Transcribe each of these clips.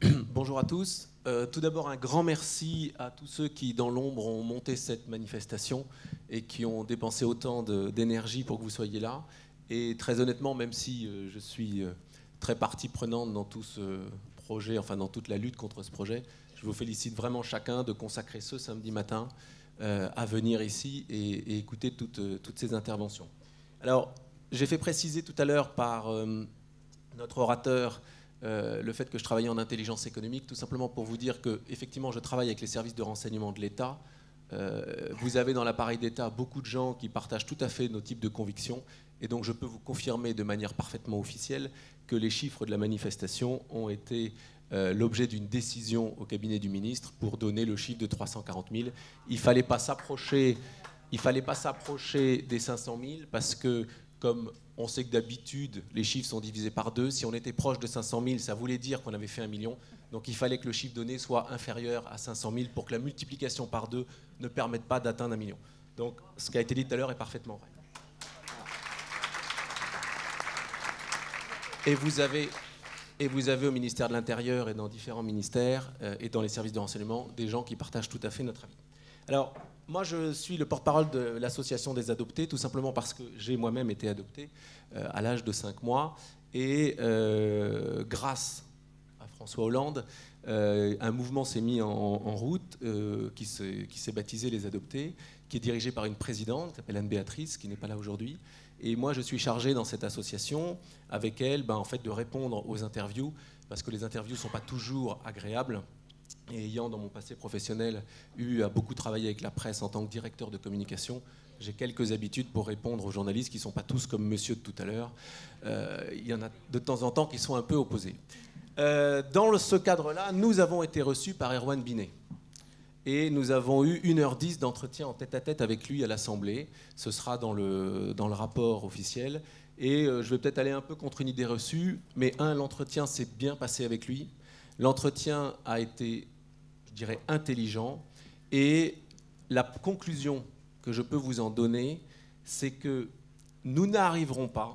Bonjour à tous. Tout d'abord, un grand merci à tous ceux qui, dans l'ombre, ont monté cette manifestation et qui ont dépensé autant d'énergie pour que vous soyez là. Et très honnêtement, même si je suis très partie prenante dans tout ce projet, enfin dans toute la lutte contre ce projet, je vous félicite vraiment chacun de consacrer ce samedi matin à venir ici et écouter toutes ces interventions. Alors, j'ai fait préciser tout à l'heure par notre orateur le fait que je travaillais en intelligence économique, tout simplement pour vous dire que effectivement je travaille avec les services de renseignement de l'État. Vous avez dans l'appareil d'État beaucoup de gens qui partagent tout à fait nos types de convictions, et donc je peux vous confirmer de manière parfaitement officielle que les chiffres de la manifestation ont été l'objet d'une décision au cabinet du ministre pour donner le chiffre de 340 000. Il ne fallait pas s'approcher des 500 000 parce que, comme on sait que d'habitude, les chiffres sont divisés par 2. Si on était proche de 500 000, ça voulait dire qu'on avait fait 1 million. Donc il fallait que le chiffre donné soit inférieur à 500 000 pour que la multiplication par 2 ne permette pas d'atteindre 1 million. Donc ce qui a été dit tout à l'heure est parfaitement vrai. Et vous avez au ministère de l'Intérieur et dans différents ministères et dans les services de renseignement des gens qui partagent tout à fait notre avis. Alors, moi, je suis le porte-parole de l'association des adoptés, tout simplement parce que j'ai moi-même été adopté à l'âge de 5 mois. Et grâce à François Hollande, un mouvement s'est mis en route qui s'est baptisé Les Adoptés, qui est dirigé par une présidente qui s'appelle Anne-Béatrice, qui n'est pas là aujourd'hui. Et moi, je suis chargé dans cette association, avec elle, en fait, de répondre aux interviews, parce que les interviews ne sont pas toujours agréables. Et ayant, dans mon passé professionnel, eu à beaucoup travailler avec la presse en tant que directeur de communication, j'ai quelques habitudes pour répondre aux journalistes qui ne sont pas tous comme monsieur de tout à l'heure. Il y en a de temps en temps qui sont un peu opposés. Dans ce cadre-là, nous avons été reçus par Erwan Binet. Et nous avons eu 1h10 d'entretien en tête-à-tête avec lui à l'Assemblée. Ce sera dans le rapport officiel. Et je vais peut-être aller un peu contre une idée reçue, mais l'entretien s'est bien passé avec lui. L'entretien a été, je dirais, intelligent. Et la conclusion que je peux vous en donner, c'est que nous n'arriverons pas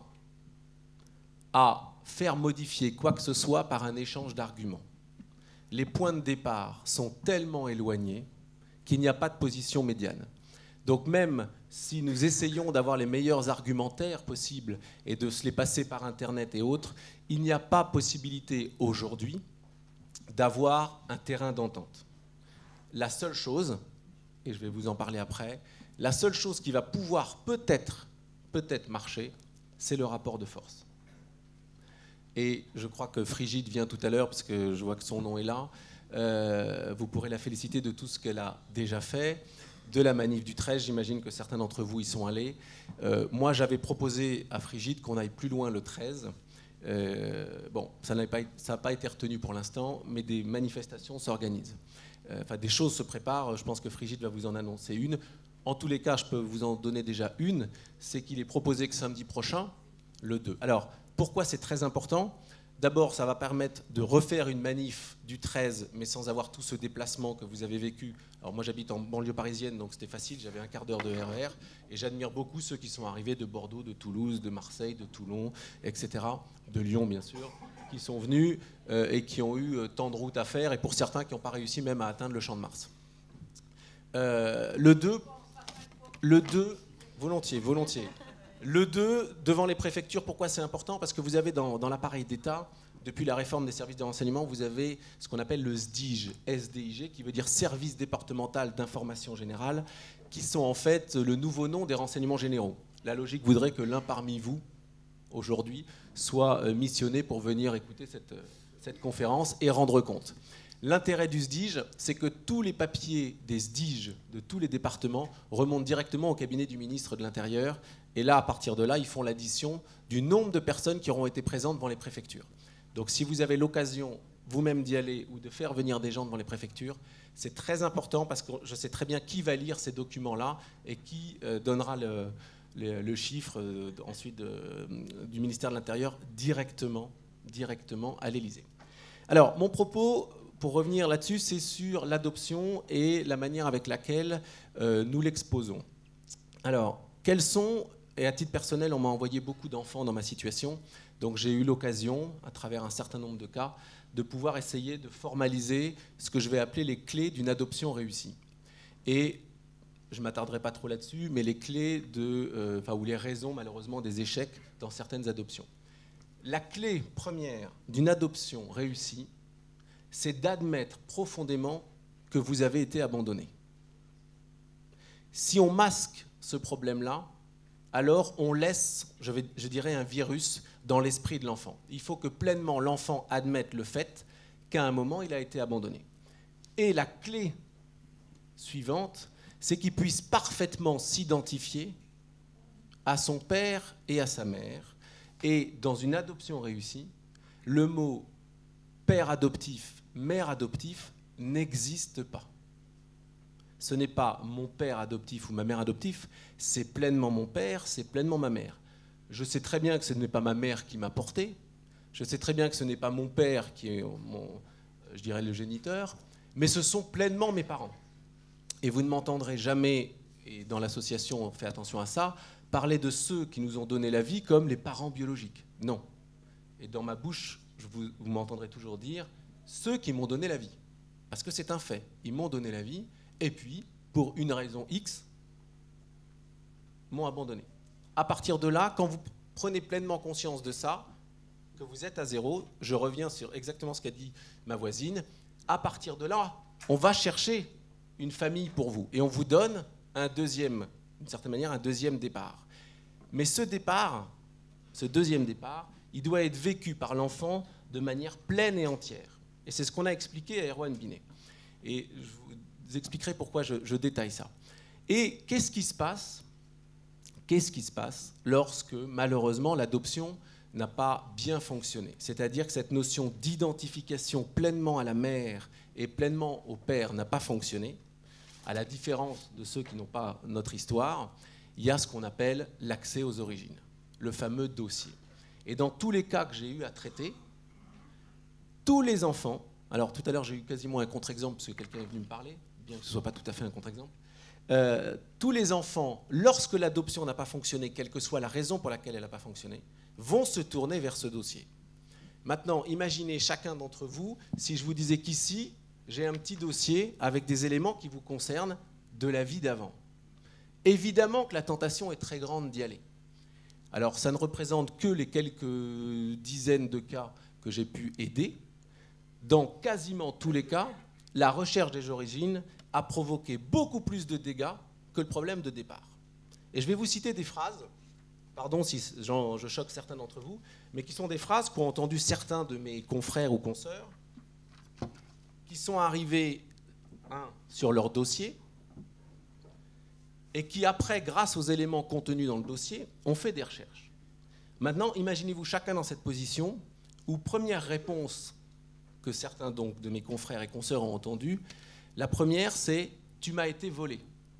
à faire modifier quoi que ce soit par un échange d'arguments. Les points de départ sont tellement éloignés qu'il n'y a pas de position médiane. Donc même si nous essayons d'avoir les meilleurs argumentaires possibles et de se les passer par Internet et autres, il n'y a pas possibilité aujourd'hui d'avoir un terrain d'entente. La seule chose, et je vais vous en parler après, la seule chose qui va pouvoir peut-être marcher, c'est le rapport de force. Et je crois que Frigide vient tout à l'heure, parce que je vois que son nom est là. Vous pourrez la féliciter de tout ce qu'elle a déjà fait. De la manif du 13, j'imagine que certains d'entre vous y sont allés. Moi, j'avais proposé à Frigide qu'on aille plus loin le 13. Bon, ça n'a pas été retenu pour l'instant, mais des manifestations s'organisent. Enfin, des choses se préparent. Je pense que Frigide va vous en annoncer une. En tous les cas, je peux vous en donner déjà une. C'est qu'il est proposé que samedi prochain, le 2. Alors, pourquoi c'est très important ? D'abord, ça va permettre de refaire une manif du 13, mais sans avoir tout ce déplacement que vous avez vécu. Alors moi, j'habite en banlieue parisienne, donc c'était facile, j'avais un quart d'heure de RER, et j'admire beaucoup ceux qui sont arrivés de Bordeaux, de Toulouse, de Marseille, de Toulon, etc., de Lyon, bien sûr, qui sont venus et qui ont eu tant de routes à faire, et pour certains qui n'ont pas réussi même à atteindre le Champ de Mars. Le 2, volontiers. Le 2, devant les préfectures, pourquoi c'est important ? Parce que vous avez dans l'appareil d'État, depuis la réforme des services de renseignement, vous avez ce qu'on appelle le SDIG, SDIG, qui veut dire Service départemental d'information générale, qui sont en fait le nouveau nom des renseignements généraux. La logique voudrait que l'un parmi vous, aujourd'hui, soit missionné pour venir écouter cette conférence et rendre compte. L'intérêt du SDIG, c'est que tous les papiers des SDIG de tous les départements remontent directement au cabinet du ministre de l'Intérieur. Et là, à partir de là, ils font l'addition du nombre de personnes qui auront été présentes devant les préfectures. Donc si vous avez l'occasion vous-même d'y aller ou de faire venir des gens devant les préfectures, c'est très important parce que je sais très bien qui va lire ces documents-là et qui donnera le chiffre ensuite du ministère de l'Intérieur directement à l'Élysée. Alors, mon propos, pour revenir là-dessus, c'est sur l'adoption et la manière avec laquelle nous l'exposons. Alors, quels sont, et à titre personnel, on m'a envoyé beaucoup d'enfants dans ma situation, donc j'ai eu l'occasion, à travers un certain nombre de cas, de pouvoir essayer de formaliser ce que je vais appeler les clés d'une adoption réussie. Et je ne m'attarderai pas trop là-dessus, mais les clés ou les raisons malheureusement des échecs dans certaines adoptions. La clé première d'une adoption réussie, c'est d'admettre profondément que vous avez été abandonné. Si on masque ce problème-là, alors on laisse, je dirais, un virus dans l'esprit de l'enfant. Il faut que pleinement l'enfant admette le fait qu'à un moment, il a été abandonné. Et la clé suivante, c'est qu'il puisse parfaitement s'identifier à son père et à sa mère. Et dans une adoption réussie, le mot père adoptif, mère adoptif n'existe pas. Ce n'est pas mon père adoptif ou ma mère adoptive, c'est pleinement mon père, c'est pleinement ma mère. Je sais très bien que ce n'est pas ma mère qui m'a porté, je sais très bien que ce n'est pas mon père qui est je dirais le géniteur, mais ce sont pleinement mes parents. Et vous ne m'entendrez jamais, et dans l'association on fait attention à ça, parler de ceux qui nous ont donné la vie comme les parents biologiques. Non. Et dans ma bouche, vous m'entendrez toujours dire ceux qui m'ont donné la vie. Parce que c'est un fait. Ils m'ont donné la vie, et puis, pour une raison X, m'ont abandonné. À partir de là, quand vous prenez pleinement conscience de ça, que vous êtes à zéro, je reviens sur exactement ce qu'a dit ma voisine, à partir de là, on va chercher une famille pour vous, et on vous donne d'une certaine manière, un deuxième départ. Mais ce deuxième départ, il doit être vécu par l'enfant de manière pleine et entière. Et c'est ce qu'on a expliqué à Erwan Binet. Et je vous expliquerai pourquoi je détaille ça. Et qu'est-ce qui se passe lorsque, malheureusement, l'adoption n'a pas bien fonctionné? C'est-à-dire que cette notion d'identification pleinement à la mère et pleinement au père n'a pas fonctionné. À la différence de ceux qui n'ont pas notre histoire, il y a ce qu'on appelle l'accès aux origines, le fameux dossier. Et dans tous les cas que j'ai eu à traiter, tous les enfants, alors tout à l'heure j'ai eu quasiment un contre-exemple parce que quelqu'un est venu me parler, bien que ce ne soit pas tout à fait un contre-exemple, tous les enfants, lorsque l'adoption n'a pas fonctionné, quelle que soit la raison pour laquelle elle n'a pas fonctionné, vont se tourner vers ce dossier. Maintenant, imaginez chacun d'entre vous, si je vous disais qu'ici, j'ai un petit dossier avec des éléments qui vous concernent de la vie d'avant. Évidemment que la tentation est très grande d'y aller. Alors, ça ne représente que les quelques dizaines de cas que j'ai pu aider. Dans quasiment tous les cas, la recherche des origines a provoqué beaucoup plus de dégâts que le problème de départ. Et je vais vous citer des phrases, pardon si je choque certains d'entre vous, mais qui sont des phrases qu'ont entendu certains de mes confrères ou consoeurs, qui sont arrivés sur leur dossier et qui après, grâce aux éléments contenus dans le dossier, ont fait des recherches. Maintenant, imaginez-vous chacun dans cette position où première réponse que certains donc, de mes confrères et consoeurs ont entendue, la première c'est « tu m'as été volé ».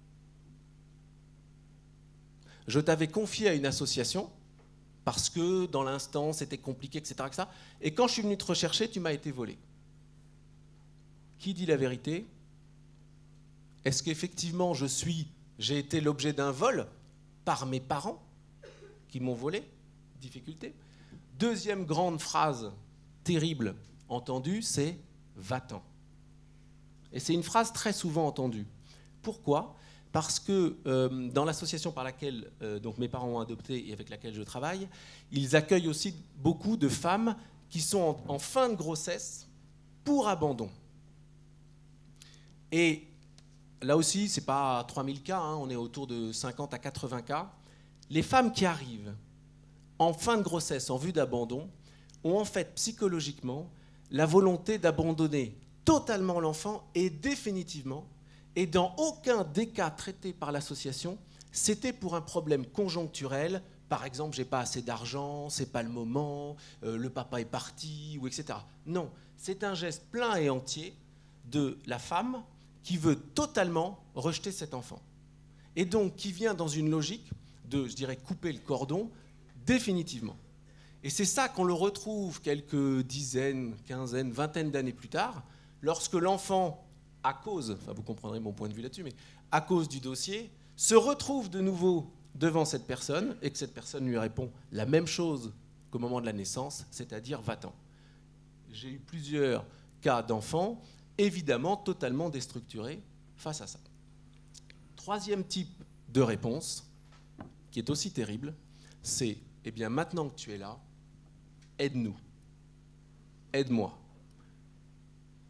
Je t'avais confié à une association parce que dans l'instant c'était compliqué, etc., etc. Et quand je suis venu te rechercher, tu m'as été volé. Qui dit la vérité? Est-ce qu'effectivement j'ai été l'objet d'un vol par mes parents qui m'ont volé? Difficulté. Deuxième grande phrase terrible entendue, c'est « va-t'en ». Et c'est une phrase très souvent entendue. Pourquoi? Parce que dans l'association par laquelle donc mes parents ont adopté et avec laquelle je travaille, ils accueillent aussi beaucoup de femmes qui sont en fin de grossesse pour abandon. Et là aussi, ce n'est pas 3000 cas, on est autour de 50 à 80 cas. Les femmes qui arrivent en fin de grossesse en vue d'abandon ont en fait psychologiquement la volonté d'abandonner totalement l'enfant et définitivement. Et dans aucun des cas traités par l'association, c'était pour un problème conjoncturel. Par exemple, j'ai pas assez d'argent, c'est pas le moment, le papa est parti, ou etc. Non, c'est un geste plein et entier de la femme qui veut totalement rejeter cet enfant. Et donc qui vient dans une logique de, je dirais, couper le cordon définitivement. Et c'est ça qu'on le retrouve quelques dizaines, quinzaines, vingtaines d'années plus tard, lorsque l'enfant, à cause, enfin vous comprendrez mon point de vue là-dessus, mais à cause du dossier, se retrouve de nouveau devant cette personne et que cette personne lui répond la même chose qu'au moment de la naissance, c'est-à-dire va-t'en. j'ai eu plusieurs cas d'enfants, évidemment totalement déstructurés face à ça. Troisième type de réponse, qui est aussi terrible, c'est « Eh bien, maintenant que tu es là, aide-nous. Aide-moi. Aide-moi. »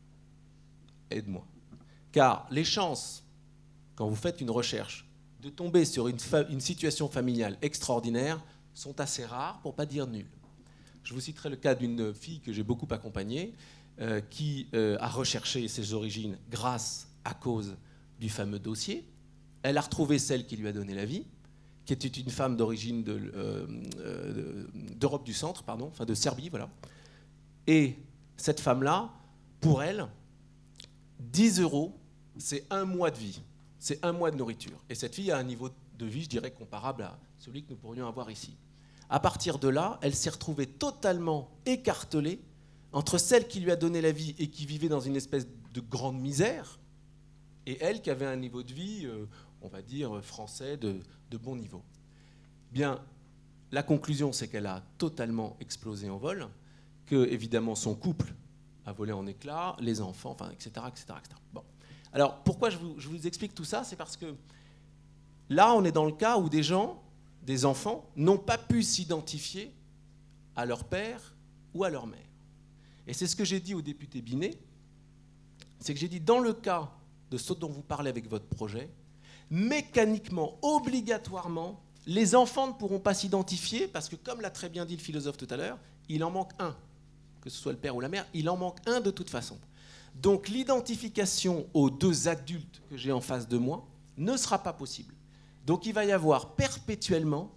Car les chances, quand vous faites une recherche, de tomber sur une situation familiale extraordinaire sont assez rares, pour ne pas dire nulles. Je vous citerai le cas d'une fille que j'ai beaucoup accompagnée, qui a recherché ses origines grâce à cause du fameux dossier. Elle a retrouvé celle qui lui a donné la vie, qui était une femme d'origine d'Europe du Centre, pardon, enfin de Serbie, voilà. Et cette femme-là, pour elle, 10 €, c'est 1 mois de vie, c'est 1 mois de nourriture. Et cette fille a un niveau de vie, je dirais, comparable à celui que nous pourrions avoir ici. À partir de là, elle s'est retrouvée totalement écartelée entre celle qui lui a donné la vie et qui vivait dans une espèce de grande misère, et elle qui avait un niveau de vie, on va dire, français, de bon niveau. Bien, la conclusion, c'est qu'elle a totalement explosé en vol, que, évidemment, son couple a volé en éclats, les enfants, enfin, etc., etc., etc. Bon. Alors, pourquoi je vous explique tout ça? C'est parce que là, on est dans le cas où des enfants, n'ont pas pu s'identifier à leur père ou à leur mère. Et c'est ce que j'ai dit au député Binet, c'est que j'ai dit, dans le cas de ce dont vous parlez avec votre projet, mécaniquement, obligatoirement, les enfants ne pourront pas s'identifier parce que, comme l'a très bien dit le philosophe tout à l'heure, il en manque un, que ce soit le père ou la mère, il en manque un de toute façon. Donc l'identification aux 2 adultes que j'ai en face de moi ne sera pas possible. Donc il va y avoir perpétuellement,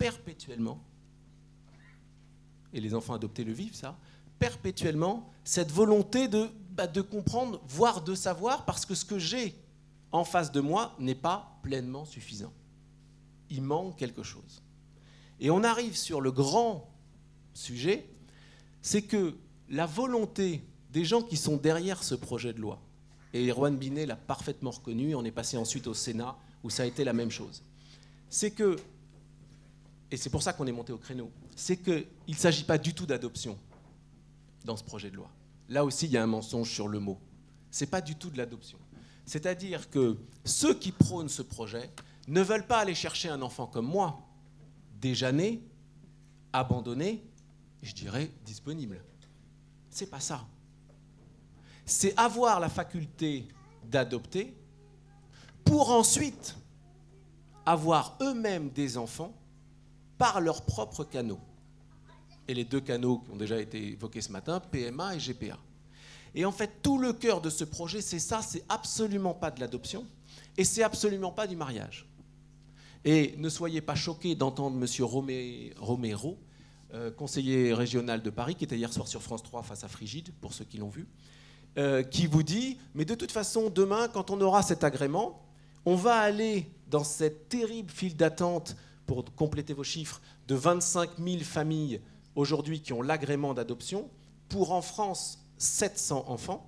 et les enfants adoptés le vivent ça, perpétuellement cette volonté de comprendre, voire de savoir, parce que ce que j'ai en face de moi n'est pas pleinement suffisant. Il manque quelque chose. Et on arrive sur le grand sujet, c'est que la volonté des gens qui sont derrière ce projet de loi, et Erwan Binet l'a parfaitement reconnu, on est passé ensuite au Sénat, où ça a été la même chose, c'est que, et c'est pour ça qu'on est monté au créneau, c'est qu'il ne s'agit pas du tout d'adoption dans ce projet de loi. Là aussi, il y a un mensonge sur le mot. Ce n'est pas du tout de l'adoption. C'est-à-dire que ceux qui prônent ce projet ne veulent pas aller chercher un enfant comme moi, déjà né, abandonné, je dirais disponible. C'est pas ça. C'est avoir la faculté d'adopter pour ensuite avoir eux-mêmes des enfants par leurs propres canaux. Et les 2 canaux qui ont déjà été évoqués ce matin, PMA et GPA. Et en fait, tout le cœur de ce projet, c'est ça, c'est absolument pas de l'adoption et c'est absolument pas du mariage. Et ne soyez pas choqués d'entendre M. Romero, conseiller régional de Paris, qui était hier soir sur France 3 face à Frigide, pour ceux qui l'ont vu, qui vous dit, mais de toute façon, demain, quand on aura cet agrément, on va aller dans cette terrible file d'attente, pour compléter vos chiffres, de 25 000 familles aujourd'hui qui ont l'agrément d'adoption, pour en France 700 enfants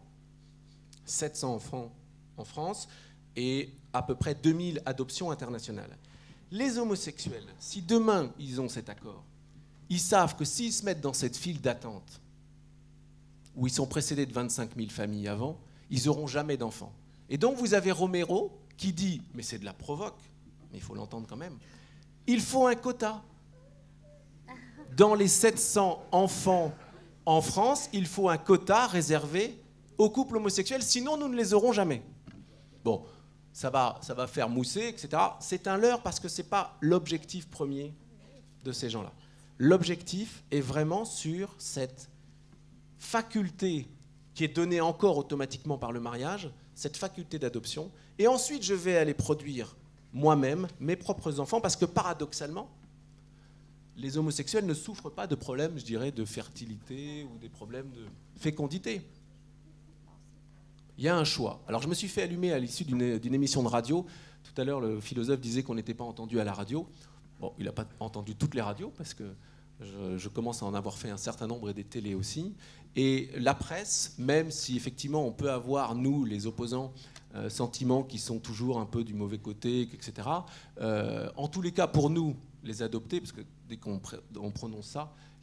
en France, et à peu près 2000 adoptions internationales. Les homosexuels, si demain ils ont cet accord, ils savent que s'ils se mettent dans cette file d'attente, où ils sont précédés de 25 000 familles avant, ils n'auront jamais d'enfants. Et donc vous avez Romero qui dit, mais c'est de la provoque, mais il faut l'entendre quand même, il faut un quota. Dans les 700 enfants en France, il faut un quota réservé aux couples homosexuels, sinon nous ne les aurons jamais. Bon, ça va faire mousser, etc. C'est un leurre parce que ce n'est pas l'objectif premier de ces gens-là. L'objectif est vraiment sur cette faculté qui est donnée encore automatiquement par le mariage, cette faculté d'adoption. Et ensuite, je vais aller produire moi-même mes propres enfants parce que paradoxalement, les homosexuels ne souffrent pas de problèmes, je dirais, de fertilité ou des problèmes de fécondité. Il y a un choix. Alors je me suis fait allumer à l'issue d'une émission de radio. Tout à l'heure, le philosophe disait qu'on n'était pas entendu à la radio. Bon, il n'a pas entendu toutes les radios parce que je commence à en avoir fait un certain nombre et des télés aussi. Et la presse, même si effectivement on peut avoir, nous, les opposants, sentiments qui sont toujours un peu du mauvais côté, etc. En tous les cas, pour nous, les adoptés, parce que dès qu'on prononce ça,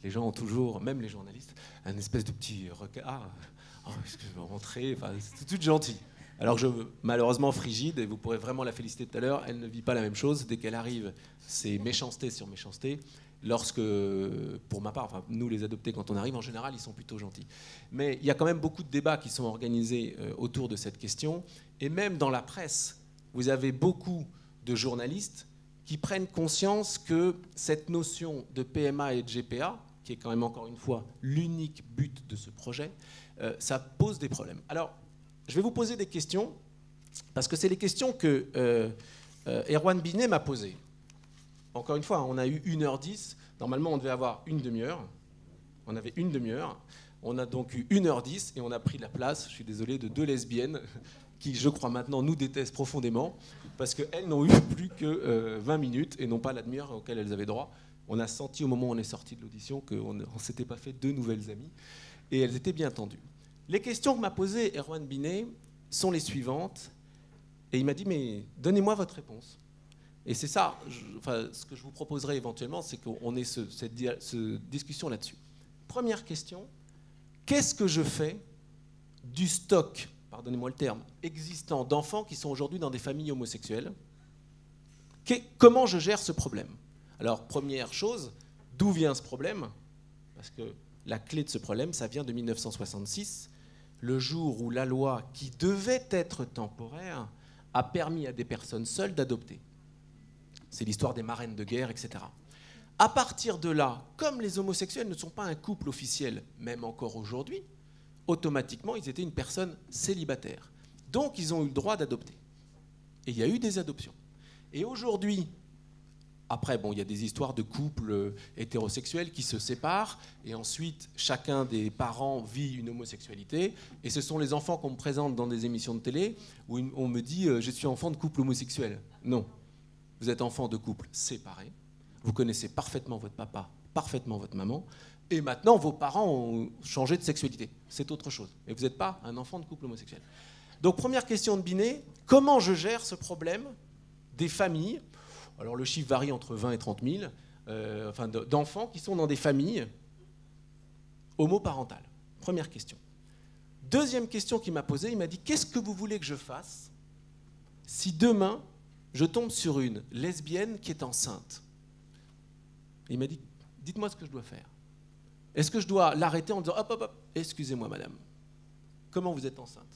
les gens ont toujours, même les journalistes, un espèce de petit regard. Oh, est-ce que je veux rentrer? Enfin, c'est tout gentil. Alors malheureusement, Frigide, et vous pourrez vraiment la féliciter tout à l'heure, elle ne vit pas la même chose. Dès qu'elle arrive, c'est méchanceté sur méchanceté. Lorsque, pour ma part, enfin, nous les adoptés, quand on arrive, en général, ils sont plutôt gentils. Mais il y a quand même beaucoup de débats qui sont organisés autour de cette question. Et même dans la presse, vous avez beaucoup de journalistes qui prennent conscience que cette notion de PMA et de GPA, qui est quand même encore une fois l'unique but de ce projet, ça pose des problèmes. Alors, je vais vous poser des questions, parce que c'est les questions que Erwan Binet m'a posées. Encore une fois, on a eu 1h10. Normalement, on devait avoir une demi-heure. On avait une demi-heure. On a donc eu 1h10 et on a pris la place, je suis désolé, de 2 lesbiennes qui, je crois maintenant, nous détestent profondément parce qu'elles n'ont eu plus que 20 minutes et non pas la demi-heure auquel elles avaient droit. On a senti au moment où on est sorti de l'audition qu'on ne s'était pas fait 2 nouvelles amies et elles étaient bien tendues. Les questions que m'a posées Erwan Binet sont les suivantes et il m'a dit « mais donnez-moi votre réponse ». Et c'est ça, ce que je vous proposerai éventuellement, c'est qu'on ait cette discussion là-dessus. Première question, qu'est-ce que je fais du stock, pardonnez-moi le terme, existant d'enfants qui sont aujourd'hui dans des familles homosexuelles? Comment je gère ce problème? Alors, première chose, d'où vient ce problème? Parce que la clé de ce problème, ça vient de 1966, le jour où la loi, qui devait être temporaire, a permis à des personnes seules d'adopter. C'est l'histoire des marraines de guerre, etc. À partir de là, comme les homosexuels ne sont pas un couple officiel, même encore aujourd'hui, automatiquement, ils étaient une personne célibataire. Donc, ils ont eu le droit d'adopter. Et il y a eu des adoptions. Et aujourd'hui, après, bon, il y a des histoires de couples hétérosexuels qui se séparent, et ensuite, chacun des parents vit une homosexualité, et ce sont les enfants qu'on me présente dans des émissions de télé, où on me dit « je suis enfant de couple homosexuel ». Non. Vous êtes enfant de couple séparé, vous connaissez parfaitement votre papa, parfaitement votre maman, et maintenant vos parents ont changé de sexualité. C'est autre chose. Mais vous n'êtes pas un enfant de couple homosexuel. Donc première question de Binet, comment je gère ce problème des familles? Alors le chiffre varie entre 20 et 30 000, d'enfants qui sont dans des familles homoparentales. Première question. Deuxième question qu'il m'a posée, il m'a dit, qu'est-ce que vous voulez que je fasse si demain je tombe sur une lesbienne qui est enceinte? Il m'a dit, dites-moi ce que je dois faire. Est-ce que je dois l'arrêter en disant, hop, hop, hop, excusez-moi madame, comment vous êtes enceinte?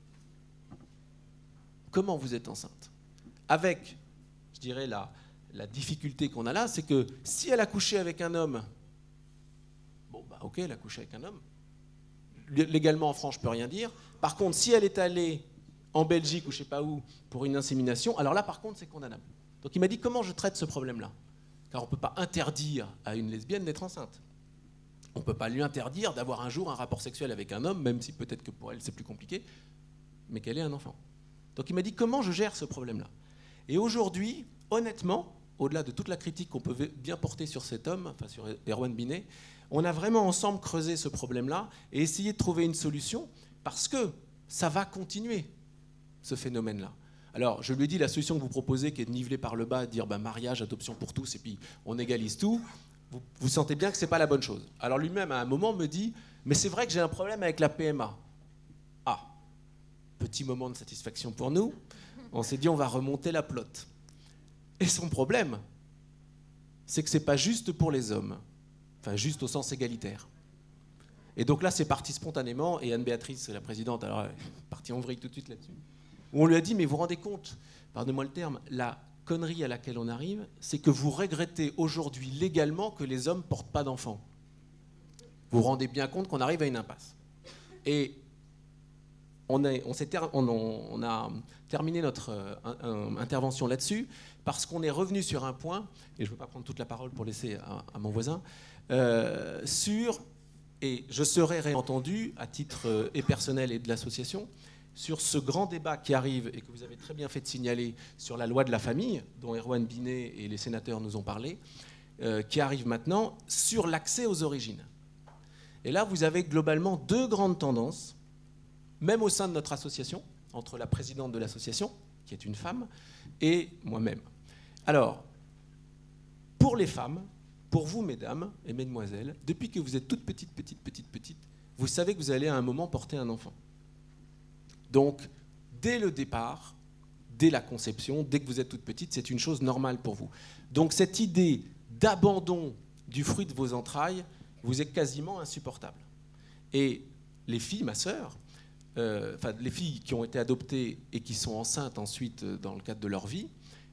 Comment vous êtes enceinte? Avec, je dirais, la difficulté qu'on a là, c'est que si elle a couché avec un homme, bon, bah ok, elle a couché avec un homme. Légalement en France, je ne peux rien dire. Par contre, si elle est allée en Belgique ou je ne sais pas où, pour une insémination, alors là, par contre, c'est condamnable. Donc il m'a dit, comment je traite ce problème-là? Car on ne peut pas interdire à une lesbienne d'être enceinte. On ne peut pas lui interdire d'avoir un jour un rapport sexuel avec un homme, même si peut-être que pour elle, c'est plus compliqué, mais qu'elle ait un enfant. Donc il m'a dit, comment je gère ce problème-là? Et aujourd'hui, honnêtement, au-delà de toute la critique qu'on peut bien porter sur cet homme, enfin sur Erwan Binet, on a vraiment ensemble creusé ce problème-là et essayé de trouver une solution, parce que ça va continuer, ce phénomène-là. Alors, je lui ai dit, la solution que vous proposez, qui est de niveler par le bas, de dire mariage, adoption pour tous, et puis on égalise tout, vous sentez bien que ce n'est pas la bonne chose. Alors lui-même, à un moment, me dit, mais c'est vrai que j'ai un problème avec la PMA. Ah, petit moment de satisfaction pour nous. On s'est dit, on va remonter la plotte. Et son problème, c'est que ce n'est pas juste pour les hommes, enfin juste au sens égalitaire. Et donc là, c'est parti spontanément, et Anne-Béatrice, la présidente, alors elle est partie en vrille tout de suite là-dessus, où on lui a dit, mais vous vous rendez compte, pardonnez-moi le terme, la connerie à laquelle on arrive, c'est que vous regrettez aujourd'hui légalement que les hommes ne portent pas d'enfants. Vous vous rendez bien compte qu'on arrive à une impasse. Et on a terminé notre intervention là-dessus, parce qu'on est revenu sur un point, et je ne veux pas prendre toute la parole pour laisser à mon voisin, et je serai réentendu, à titre et personnel et de l'association, sur ce grand débat qui arrive, et que vous avez très bien fait de signaler, sur la loi de la famille, dont Erwan Binet et les sénateurs nous ont parlé, qui arrive maintenant, sur l'accès aux origines. Et là, vous avez globalement 2 grandes tendances, même au sein de notre association, entre la présidente de l'association, qui est une femme, et moi-même. Alors, pour les femmes, Pour vous, mesdames et mesdemoiselles, depuis que vous êtes toutes petites, vous savez que vous allez à un moment porter un enfant. Donc, dès le départ, dès la conception, dès que vous êtes toute petite, c'est une chose normale pour vous. Donc cette idée d'abandon du fruit de vos entrailles vous est quasiment insupportable. Et les filles, ma sœur, les filles qui ont été adoptées et qui sont enceintes ensuite dans le cadre de leur vie,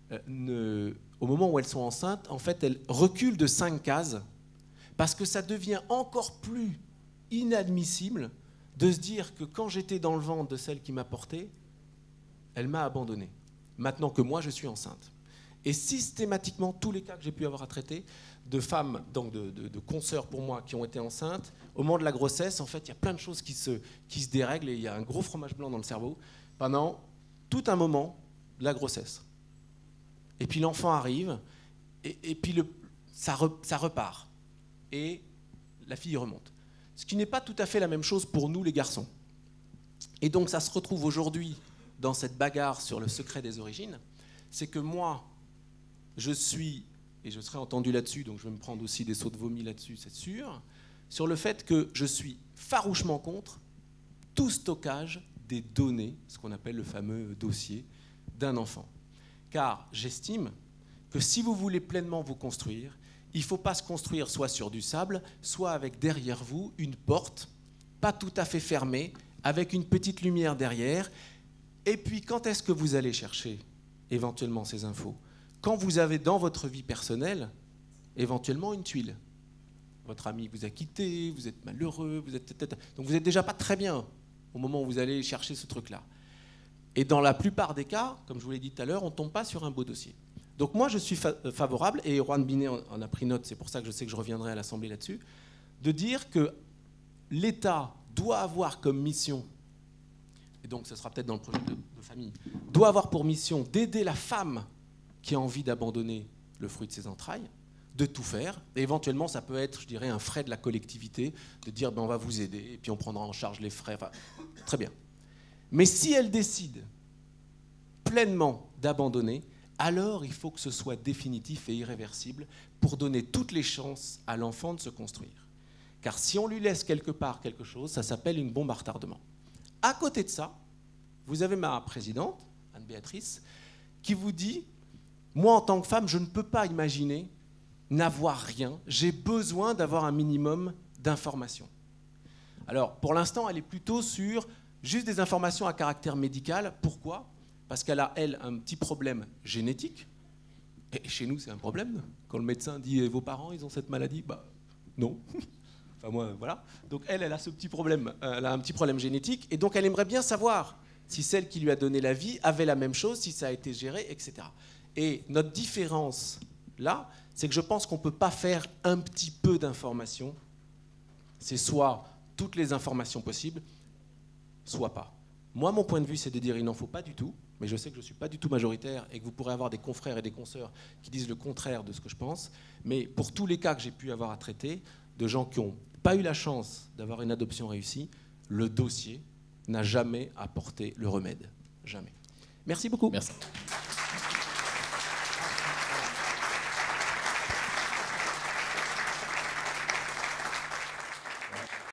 au moment où elles sont enceintes, en fait, elles reculent de 5 cases parce que ça devient encore plus inadmissible de se dire que quand j'étais dans le ventre de celle qui m'a porté, elle m'a abandonné, maintenant que moi je suis enceinte. Et systématiquement, tous les cas que j'ai pu avoir à traiter, de femmes, donc de consoeurs pour moi, qui ont été enceintes, au moment de la grossesse, en fait, il y a plein de choses qui se dérèglent et il y a un gros fromage blanc dans le cerveau pendant tout un moment de la grossesse. Et puis l'enfant arrive, et puis ça repart. Et la fille remonte. Ce qui n'est pas tout à fait la même chose pour nous, les garçons. Et donc ça se retrouve aujourd'hui dans cette bagarre sur le secret des origines, c'est que moi, je suis, et je serai entendu là-dessus, donc je vais me prendre aussi des sauts de vomi là-dessus, c'est sûr, sur le fait que je suis farouchement contre tout stockage des données, ce qu'on appelle le fameux dossier d'un enfant. Car j'estime que si vous voulez pleinement vous construire, il ne faut pas se construire soit sur du sable, soit avec derrière vous une porte, pas tout à fait fermée, avec une petite lumière derrière. Et puis, quand est-ce que vous allez chercher éventuellement ces infos? Quand vous avez dans votre vie personnelle, éventuellement une tuile. Votre ami vous a quitté, vous êtes malheureux, donc vous n'êtes déjà pas très bien au moment où vous allez chercher ce truc-là. Et dans la plupart des cas, comme je vous l'ai dit tout à l'heure, on ne tombe pas sur un beau dossier. Donc moi, je suis favorable, et Juan Binet en a pris note, c'est pour ça que je sais que je reviendrai à l'Assemblée là-dessus, de dire que l'État doit avoir comme mission, et donc ce sera peut-être dans le projet de famille, doit avoir pour mission d'aider la femme qui a envie d'abandonner le fruit de ses entrailles, de tout faire. Et éventuellement, ça peut être, je dirais, un frais de la collectivité, de dire on va vous aider, et puis on prendra en charge les frais. Enfin, très bien. Mais si elle décide pleinement d'abandonner, alors il faut que ce soit définitif et irréversible pour donner toutes les chances à l'enfant de se construire. Car si on lui laisse quelque part quelque chose, ça s'appelle une bombe à retardement. À côté de ça, vous avez ma présidente, Anne-Béatrice, qui vous dit « Moi, en tant que femme, je ne peux pas imaginer n'avoir rien. J'ai besoin d'avoir un minimum d'informations. » Alors, pour l'instant, elle est plutôt sur juste des informations à caractère médical. Pourquoi ? Parce qu'elle a, elle, un petit problème génétique. Et chez nous, c'est un problème. Quand le médecin dit « Vos parents, ils ont cette maladie ?» Bah, non. Enfin, moi, voilà. Donc, elle a ce petit problème. Elle a un petit problème génétique. Et donc, elle aimerait bien savoir si celle qui lui a donné la vie avait la même chose, si ça a été géré, etc. Et notre différence, là, c'est que je pense qu'on ne peut pas faire un petit peu d'informations. C'est soit toutes les informations possibles, soit pas. Moi, mon point de vue, c'est de dire il n'en faut pas du tout, mais je sais que je ne suis pas du tout majoritaire et que vous pourrez avoir des confrères et des consoeurs qui disent le contraire de ce que je pense. Mais pour tous les cas que j'ai pu avoir à traiter, de gens qui n'ont pas eu la chance d'avoir une adoption réussie, le dossier n'a jamais apporté le remède. Jamais. Merci beaucoup. Merci.